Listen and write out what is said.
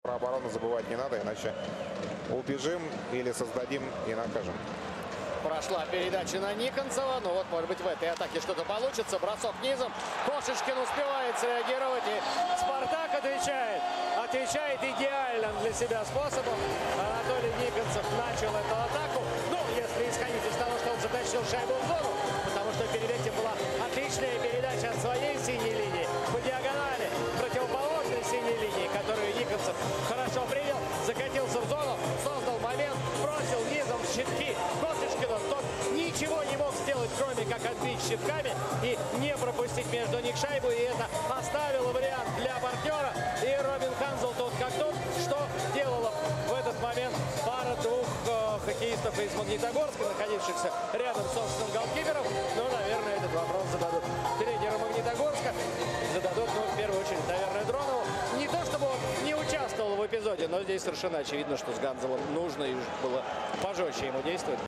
Про оборону забывать не надо, иначе убежим или создадим и накажем. Прошла передача на Никонцева. Ну вот, может быть, в этой атаке что-то получится. Бросок низом. Кошечкин успевает среагировать. И Спартак отвечает. Отвечает идеальным для себя способом. Анатолий Никонцев начал эту атаку. Ну, если исходить из того, что он затащил шайбу в зону. Потому что перед этим была отличная передача от своей синей линии. По диагонали противоположной синей линии, которую Никонцев хорошо принял. Закатился в зону. Создал момент. Бросил низом в щитки Кошечкину. Тот ничего не мог сделать, кроме как отбить щитками и не пропустить между них шайбу. И это оставило вариант для партнера. И Робин Ханзел тот как тот, что делала в этот момент пара двух хоккеистов из Магнитогорска, находившихся рядом с собственным голкипером. Ну, наверное, этот вопрос зададут тренеру Магнитогорска. Зададут, ну, в первую очередь, наверное, Дронову. Не то, чтобы он не участвовал в эпизоде, но здесь совершенно очевидно, что с Ханзелом нужно и было пожестче ему действовать.